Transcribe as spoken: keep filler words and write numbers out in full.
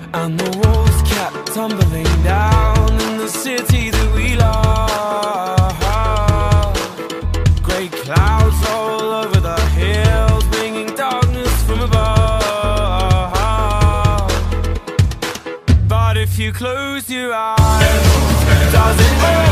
and the walls kept tumbling down in the city that we love. Grey clouds all over the hills, bringing darkness from above. But if you close your eyes, does it all